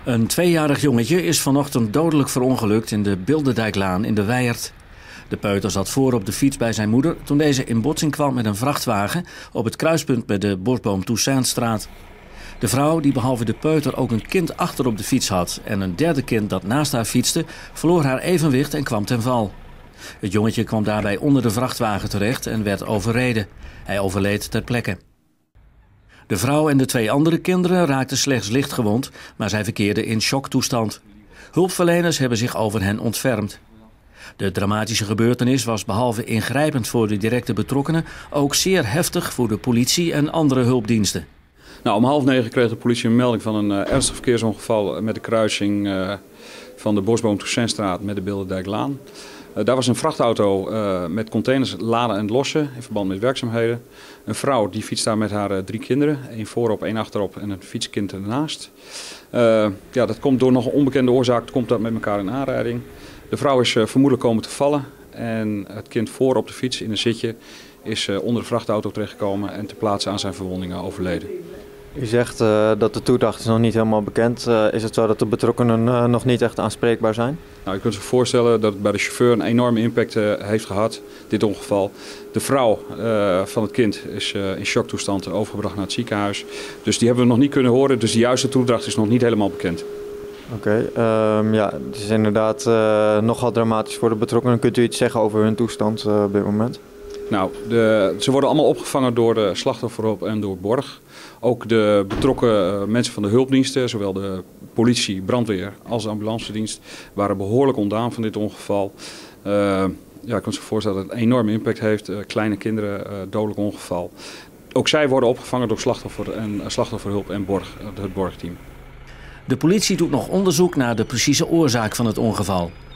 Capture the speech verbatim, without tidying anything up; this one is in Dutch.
Een tweejarig jongetje is vanochtend dodelijk verongelukt in de Bilderdijklaan in de Wijert. De peuter zat voor op de fiets bij zijn moeder toen deze in botsing kwam met een vrachtwagen op het kruispunt met de Bosboom Toussaintstraat. De vrouw, die behalve de peuter ook een kind achter op de fiets had en een derde kind dat naast haar fietste, verloor haar evenwicht en kwam ten val. Het jongetje kwam daarbij onder de vrachtwagen terecht en werd overreden. Hij overleed ter plekke. De vrouw en de twee andere kinderen raakten slechts licht gewond, maar zij verkeerden in shocktoestand. Hulpverleners hebben zich over hen ontfermd. De dramatische gebeurtenis was behalve ingrijpend voor de directe betrokkenen ook zeer heftig voor de politie en andere hulpdiensten. Nou, om half negen kreeg de politie een melding van een uh, ernstig verkeersongeval met de kruising uh, van de Bosboom Toussaintstraat met de Bilderdijklaan. Uh, daar was een vrachtauto uh, met containers laden en lossen in verband met werkzaamheden. Een vrouw die fietst daar met haar uh, drie kinderen, één voorop, één achterop en een fietskind ernaast. Uh, ja, dat komt door nog een onbekende oorzaak, komt dat met elkaar in aanrijding. De vrouw is uh, vermoedelijk komen te vallen en het kind voor op de fiets in een zitje is uh, onder de vrachtauto terechtgekomen en ter plaatse aan zijn verwondingen overleden. U zegt uh, dat de toedracht is nog niet helemaal bekend. Uh, is het zo dat de betrokkenen uh, nog niet echt aanspreekbaar zijn? Nou, je kunt zich voorstellen dat het bij de chauffeur een enorme impact uh, heeft gehad, dit ongeval. De vrouw uh, van het kind is uh, in shocktoestand overgebracht naar het ziekenhuis. Dus die hebben we nog niet kunnen horen, dus de juiste toedracht is nog niet helemaal bekend. Oké, okay, um, ja, het is inderdaad uh, nogal dramatisch voor de betrokkenen. Kunt u iets zeggen over hun toestand uh, op dit moment? Nou, de, ze worden allemaal opgevangen door de slachtofferhulp en door Borg. Ook de betrokken uh, mensen van de hulpdiensten, zowel de politie, brandweer als de ambulancedienst, waren behoorlijk ontdaan van dit ongeval. Uh, ja, ik kan me voorstellen dat het een enorme impact heeft. Uh, kleine kinderen, uh, dodelijk ongeval. Ook zij worden opgevangen door slachtoffer en, uh, slachtofferhulp en Borg, uh, het Borgteam. De politie doet nog onderzoek naar de precieze oorzaak van het ongeval.